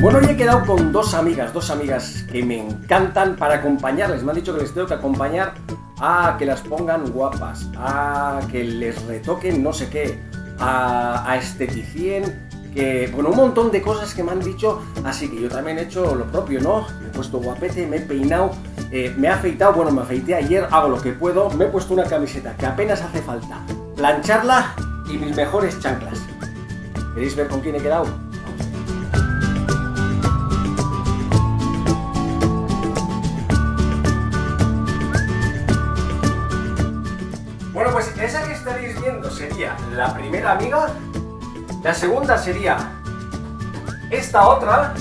Bueno, hoy he quedado con dos amigas que me encantan para acompañarles. Me han dicho que les tengo que acompañar a que las pongan guapas, a que les retoquen no sé qué, a esteticien, que bueno, un montón de cosas que me han dicho, así que yo también he hecho lo propio, ¿no? Me he puesto guapete, me he peinado, me he afeitado, bueno, me afeité ayer, hago lo que puedo, me he puesto una camiseta que apenas hace falta plancharla y mis mejores chanclas. ¿Queréis ver con quién he quedado? Bueno, pues esa que estaréis viendo sería la primera amiga, la segunda sería esta otra,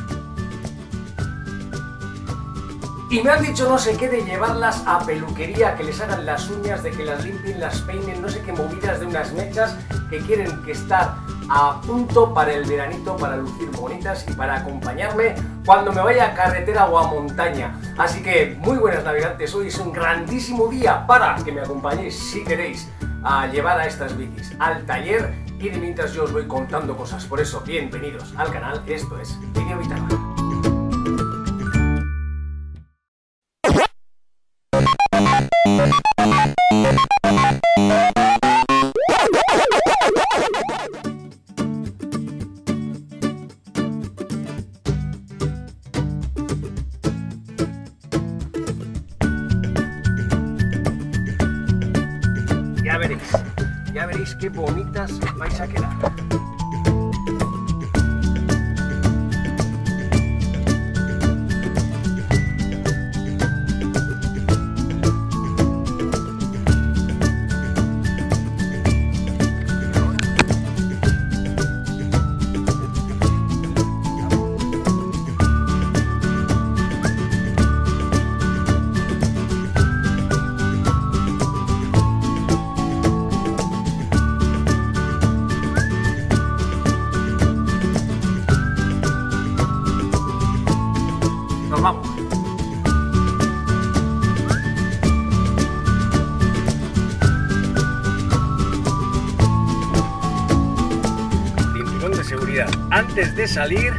y me han dicho no sé qué de llevarlas a peluquería, que les hagan las uñas, de que las limpien, las peinen, no sé qué movidas de unas mechas que quieren que estar a punto para el veranito, para lucir bonitas y para acompañarme cuando me vaya a carretera o a montaña. Así que muy buenas navegantes, hoy es un grandísimo día para que me acompañéis, si queréis, a llevar a estas bicis al taller y de mientras yo os voy contando cosas. Por eso, bienvenidos al canal, esto es Video Bitácora. Ya veréis qué bonitas vais a quedar. Nos vamos. Cinturón de seguridad antes de salir.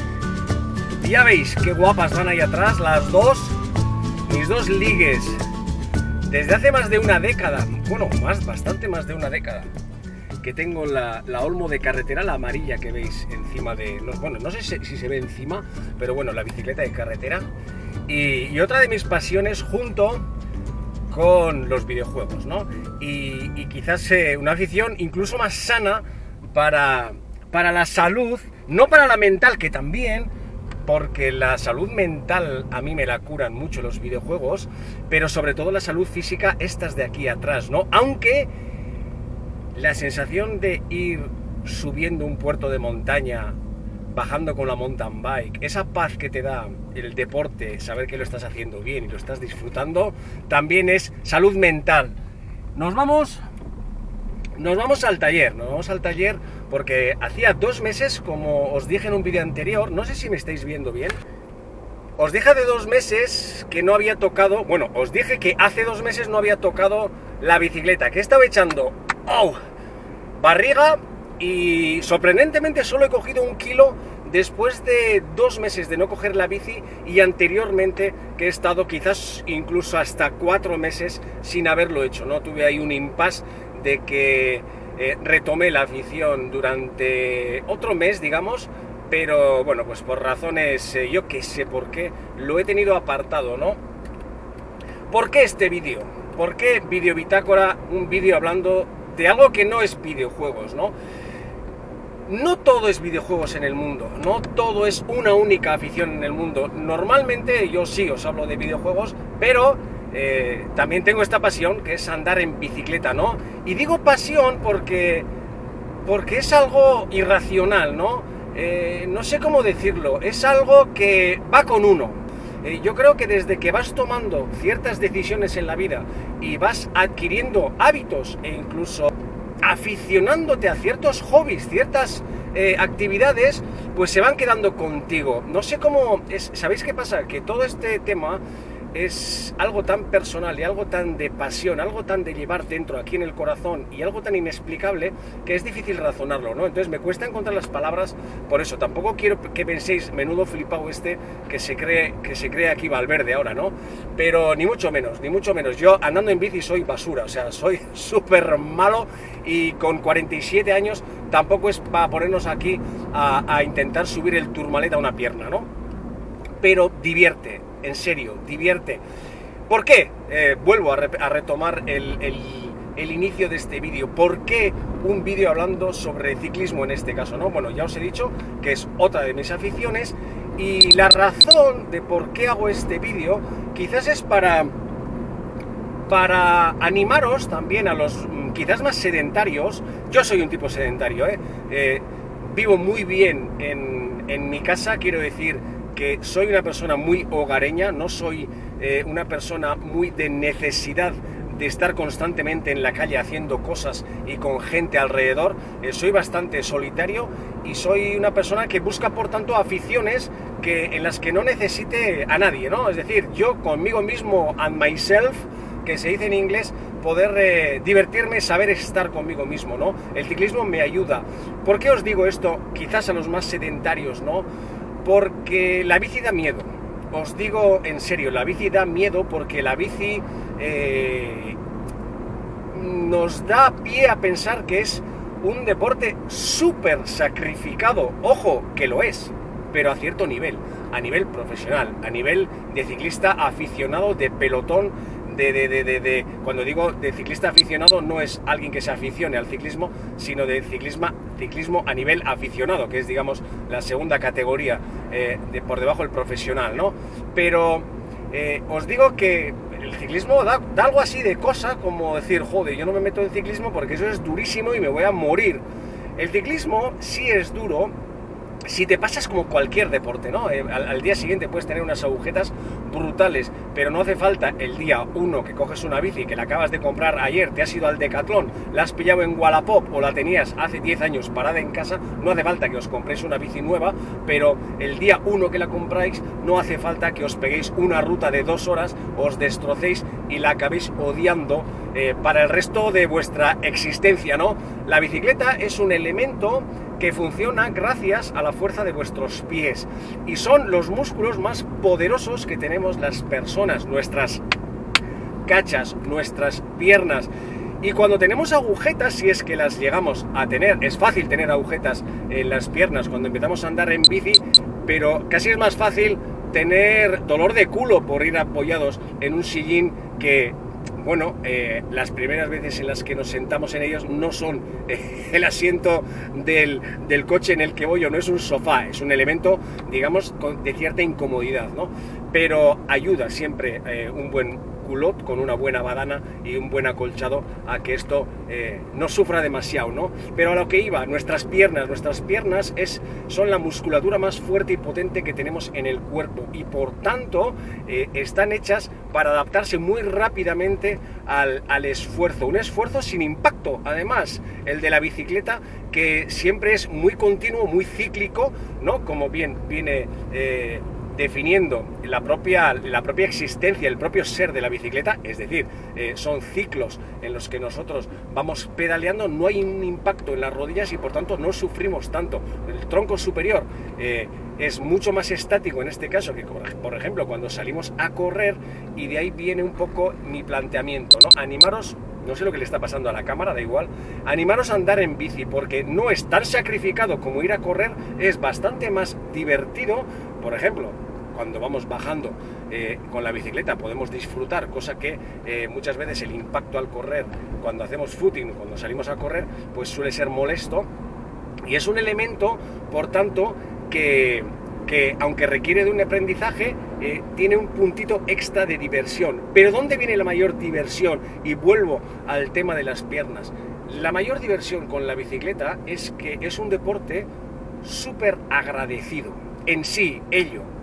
Ya veis qué guapas van ahí atrás las dos, mis dos ligues. Desde hace más de una década, bueno, bastante más de una década, que tengo la Olmo de carretera, la amarilla que veis encima de... Bueno, no sé si se ve encima, pero bueno, la bicicleta de carretera. Y otra de mis pasiones junto con los videojuegos, ¿no? Y quizás una afición incluso más sana para la salud, no para la mental, que también, porque la salud mental a mí me la curan mucho los videojuegos, pero sobre todo la salud física, estas de aquí atrás, ¿no? Aunque la sensación de ir subiendo un puerto de montaña, bajando con la mountain bike, esa paz que te da el deporte, saber que lo estás haciendo bien y lo estás disfrutando, también es salud mental. Nos vamos al taller, porque hacía 2 meses, como os dije en un vídeo anterior, no sé si me estáis viendo bien, os dije de 2 meses que no había tocado, bueno, os dije que hace 2 meses no había tocado la bicicleta, que estaba echando barriga y sorprendentemente solo he cogido 1 kilo después de 2 meses de no coger la bici y anteriormente que he estado quizás incluso hasta 4 meses sin haberlo hecho, ¿no? Tuve ahí un impasse de que retomé la afición durante otro mes, digamos, pero bueno, pues por razones, yo que sé por qué, lo he tenido apartado, ¿no? ¿Por qué este vídeo? ¿Por qué Video Bitácora? Un vídeo hablando de algo que no es videojuegos, ¿no? No todo es videojuegos en el mundo, no todo es una única afición en el mundo. Normalmente yo sí os hablo de videojuegos, pero también tengo esta pasión que es andar en bicicleta, ¿no? Y digo pasión porque es algo irracional, ¿no? No sé cómo decirlo, es algo que va con uno. Yo creo que desde que vas tomando ciertas decisiones en la vida y vas adquiriendo hábitos e incluso aficionándote a ciertos hobbies, ciertas actividades, pues se van quedando contigo. No sé cómo... ¿Sabéis qué pasa? Que todo este tema es algo tan personal y algo tan de pasión, algo tan de llevar dentro, aquí en el corazón, y algo tan inexplicable que es difícil razonarlo, ¿no? Entonces me cuesta encontrar las palabras por eso. Tampoco quiero que penséis, menudo flipado este que se cree aquí Valverde ahora, ¿no? Pero ni mucho menos, ni mucho menos. Yo andando en bici soy basura, o sea, soy súper malo, y con 47 años tampoco es para ponernos aquí a intentar subir el Tourmalet a una pierna, ¿no? Pero divierte, en serio, divierte. ¿Por qué? Vuelvo a retomar el inicio de este vídeo. ¿Por qué un vídeo hablando sobre ciclismo en este caso, ¿no? Bueno, ya os he dicho que es otra de mis aficiones, y la razón de por qué hago este vídeo quizás es para animaros también a los quizás más sedentarios. Yo soy un tipo sedentario, vivo muy bien en mi casa, quiero decir que soy una persona muy hogareña, no soy una persona muy de necesidad de estar constantemente en la calle haciendo cosas y con gente alrededor. Soy bastante solitario y soy una persona que busca, por tanto, aficiones en las que no necesite a nadie, ¿no? Es decir, yo conmigo mismo, and myself, que se dice en inglés, poder divertirme, saber estar conmigo mismo, ¿no? El ciclismo me ayuda. ¿Por qué os digo esto? Quizás a los más sedentarios, ¿no? Porque la bici da miedo. Os digo en serio, la bici da miedo porque la bici nos da pie a pensar que es un deporte súper sacrificado. Ojo, que lo es, pero a cierto nivel, a nivel profesional, a nivel de ciclista aficionado, de pelotón, cuando digo de ciclista aficionado, no es alguien que se aficione al ciclismo, sino de ciclismo a nivel aficionado, que es, digamos, la segunda categoría por debajo del profesional, ¿no? Pero os digo que el ciclismo da algo así de cosa, como decir, joder, yo no me meto en ciclismo porque eso es durísimo y me voy a morir. El ciclismo sí es duro si te pasas como cualquier deporte, ¿no? Al día siguiente puedes tener unas agujetas brutales, pero no hace falta el día 1 que coges una bici que la acabas de comprar ayer, te has ido al Decathlon, la has pillado en Wallapop o la tenías hace 10 años parada en casa. No hace falta que os compréis una bici nueva, pero el día 1 que la compráis no hace falta que os peguéis una ruta de 2 horas, os destrocéis y la acabéis odiando para el resto de vuestra existencia, ¿no? La bicicleta es un elemento que funciona gracias a la fuerza de vuestros pies, y son los músculos más poderosos que tenemos las personas, nuestras cachas, nuestras piernas. Y cuando tenemos agujetas, si es que las llegamos a tener, es fácil tener agujetas en las piernas cuando empezamos a andar en bici, pero casi es más fácil tener dolor de culo por ir apoyados en un sillín que, bueno, las primeras veces en las que nos sentamos en ellos no son el asiento del coche en el que voy, o no es un sofá, es un elemento, digamos, de cierta incomodidad, ¿no? Pero ayuda siempre un buen culot con una buena badana y un buen acolchado a que esto no sufra demasiado, ¿no? Pero a lo que iba, nuestras piernas son la musculatura más fuerte y potente que tenemos en el cuerpo, y por tanto están hechas para adaptarse muy rápidamente al esfuerzo, un esfuerzo sin impacto, además, el de la bicicleta, que siempre es muy continuo, muy cíclico, ¿no? Como bien viene definiendo la propia existencia, el propio ser de la bicicleta, es decir, son ciclos en los que nosotros vamos pedaleando, no hay un impacto en las rodillas y por tanto no sufrimos tanto. El tronco superior es mucho más estático en este caso que, por ejemplo, cuando salimos a correr, y de ahí viene un poco mi planteamiento, ¿no? Animaros, no sé lo que le está pasando a la cámara, da igual, animaros a andar en bici, porque no es tan sacrificado como ir a correr, es bastante más divertido. Por ejemplo, cuando vamos bajando con la bicicleta podemos disfrutar, cosa que muchas veces el impacto al correr, cuando hacemos footing, cuando salimos a correr, pues suele ser molesto, y es un elemento, por tanto, que aunque requiere de un aprendizaje, tiene un puntito extra de diversión. Pero ¿dónde viene la mayor diversión? Y vuelvo al tema de las piernas. La mayor diversión con la bicicleta es que es un deporte súper agradecido. En sí,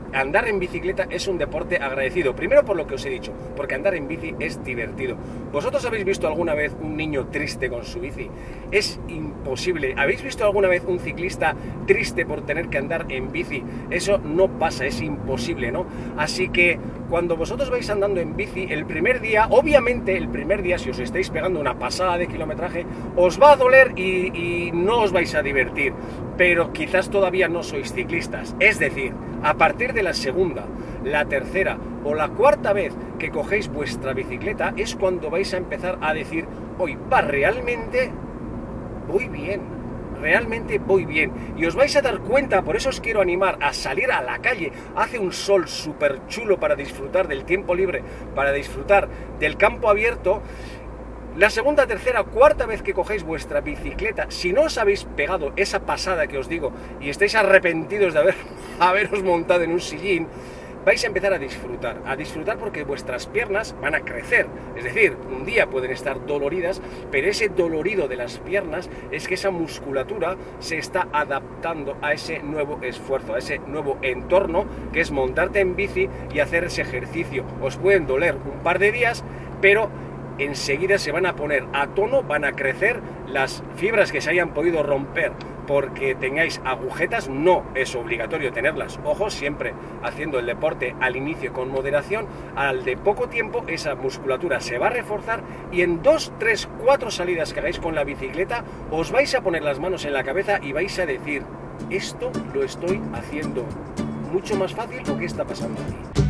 andar en bicicleta es un deporte agradecido. Primero por lo que os he dicho, porque andar en bici es divertido. ¿Vosotros habéis visto alguna vez un niño triste con su bici? Es imposible. ¿Habéis visto alguna vez un ciclista triste por tener que andar en bici? Eso no pasa, es imposible, ¿no? Así que cuando vosotros vais andando en bici, el primer día, obviamente el primer día, si os estáis pegando una pasada de kilometraje, os va a doler y no os vais a divertir. Pero quizás todavía no sois ciclistas. Es decir, a partir de la segunda, la tercera o la cuarta vez que cogéis vuestra bicicleta es cuando vais a empezar a decir, hoy va, realmente voy bien, realmente voy bien. Y os vais a dar cuenta, por eso os quiero animar a salir a la calle. Hace un sol súper chulo para disfrutar del tiempo libre, para disfrutar del campo abierto. La segunda, tercera, cuarta vez que cogéis vuestra bicicleta, si no os habéis pegado esa pasada que os digo y estáis arrepentidos de haberos montado en un sillín, vais a empezar a disfrutar porque vuestras piernas van a crecer. Es decir, un día pueden estar doloridas, pero ese dolorido de las piernas es que esa musculatura se está adaptando a ese nuevo esfuerzo, a ese nuevo entorno que es montarte en bici y hacer ese ejercicio. Os pueden doler un par de días, pero enseguida se van a poner a tono, van a crecer las fibras que se hayan podido romper porque tengáis agujetas. No es obligatorio tenerlas, ojo, siempre haciendo el deporte al inicio con moderación. Al de poco tiempo esa musculatura se va a reforzar y en 2, 3, 4 salidas que hagáis con la bicicleta os vais a poner las manos en la cabeza y vais a decir, esto lo estoy haciendo mucho más fácil, ¿o qué está pasando aquí?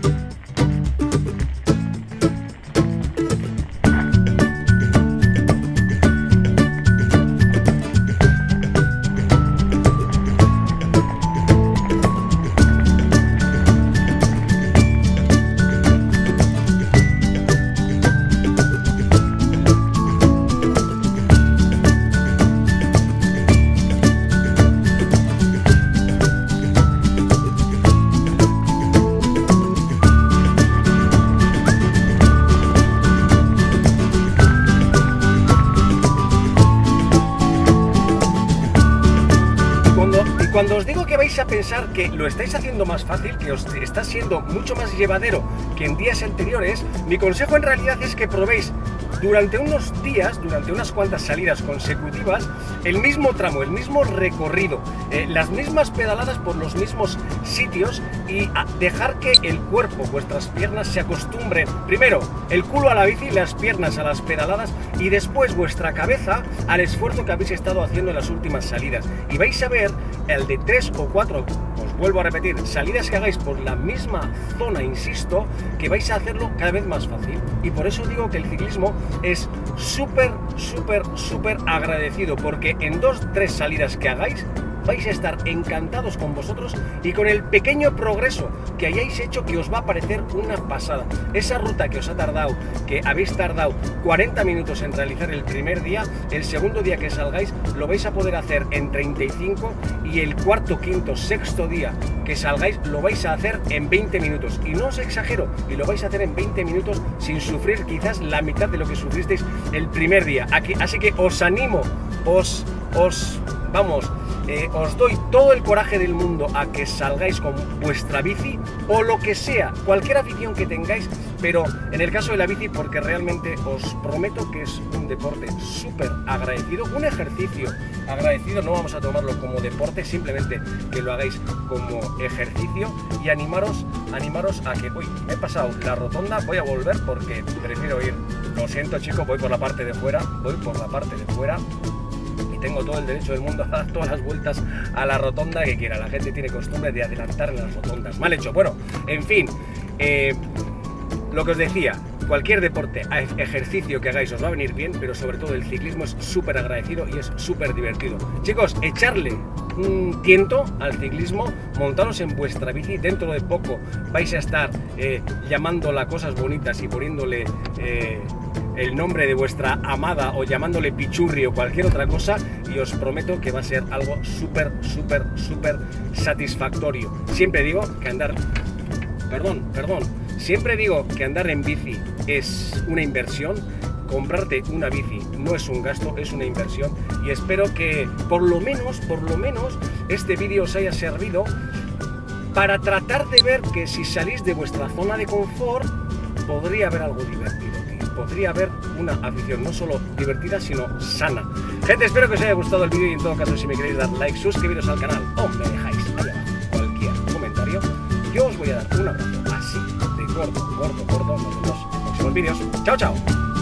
Cuando os digo que vais a pensar que lo estáis haciendo más fácil, que os está siendo mucho más llevadero que en días anteriores, mi consejo en realidad es que probéis durante unos días, durante unas cuantas salidas consecutivas, el mismo tramo, el mismo recorrido, las mismas pedaladas por los mismos sitios y dejar que el cuerpo, vuestras piernas se acostumbren. Primero, el culo a la bici, las piernas a las pedaladas y después vuestra cabeza al esfuerzo que habéis estado haciendo en las últimas salidas. Y vais a ver el de 3 o 4, os vuelvo a repetir, salidas que hagáis por la misma zona, insisto, que vais a hacerlo cada vez más fácil. Y por eso digo que el ciclismo es súper agradecido, porque en 2, 3 salidas que hagáis vais a estar encantados con vosotros y con el pequeño progreso que hayáis hecho, que os va a parecer una pasada. Esa ruta que os ha tardado, que habéis tardado 40 minutos en realizar el primer día, el segundo día que salgáis lo vais a poder hacer en 35 y el cuarto, quinto, sexto día que salgáis lo vais a hacer en 20 minutos. Y no os exagero, y lo vais a hacer en 20 minutos sin sufrir quizás la mitad de lo que sufristeis el primer día. Así que os animo, os doy todo el coraje del mundo a que salgáis con vuestra bici o lo que sea, cualquier afición que tengáis, pero en el caso de la bici, porque realmente os prometo que es un deporte súper agradecido, un ejercicio agradecido. No vamos a tomarlo como deporte, simplemente que lo hagáis como ejercicio y animaros a que, uy, me he pasado la rotonda, voy a volver porque prefiero ir, lo siento chicos, voy por la parte de fuera, tengo todo el derecho del mundo a dar todas las vueltas a la rotonda que quiera. La gente tiene costumbre de adelantar en las rotondas. Mal hecho. Bueno, en fin, lo que os decía, cualquier deporte, ejercicio que hagáis os va a venir bien, pero sobre todo el ciclismo es súper agradecido y es súper divertido. Chicos, echarle un tiento al ciclismo, montaros en vuestra bici. Dentro de poco vais a estar llamándola cosas bonitas y poniéndole el nombre de vuestra amada o llamándole pichurri o cualquier otra cosa, y os prometo que va a ser algo súper satisfactorio. Siempre digo que andar en bici es una inversión. Comprarte una bici no es un gasto, es una inversión, y espero que por lo menos este vídeo os haya servido para tratar de ver que si salís de vuestra zona de confort, podría haber algo divertido, tío. Podría haber una afición no solo divertida, sino sana. Gente, espero que os haya gustado el vídeo y en todo caso, si me queréis dar like, suscribiros al canal o me dejáis ahí abajo cualquier comentario, yo os voy a dar un abrazo así de gordo. Nos vemos en los próximos vídeos. ¡Chao, chao!